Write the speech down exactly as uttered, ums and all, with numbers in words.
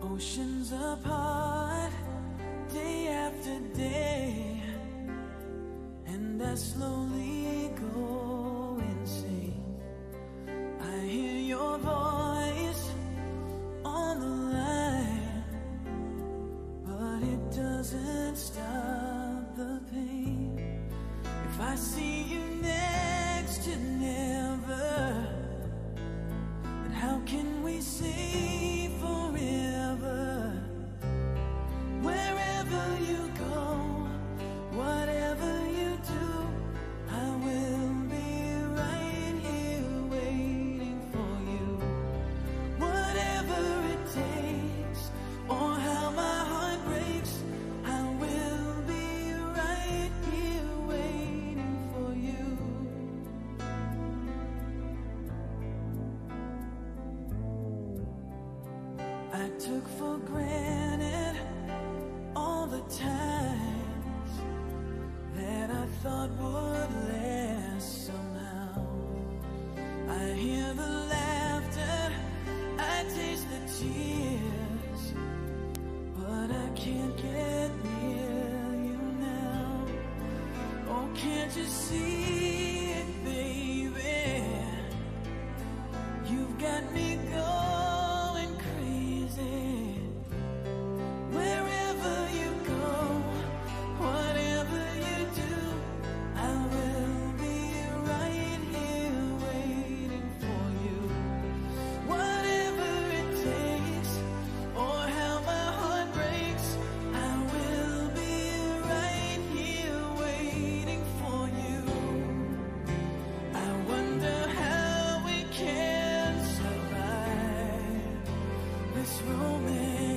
Oceans apart, day after day, and I slowly go insane. I hear your voice on the line, but it doesn't stop the pain. If I see you next to never, then how can we say forever? Wherever you go, whatever you do, I will be right here waiting for you. Whatever it takes, or how my heart breaks, I will be right here waiting for you. I took for granted all the times that I thought would last somehow. I hear the laughter, I taste the tears, but I can't get near you now. Oh, can't you see it, baby? You've got me going crazy. Wherever you go, whatever you do, I will be right here waiting for you. Whatever it takes, or how my heart breaks, I will be right here waiting for you. I wonder how we can survive this romance.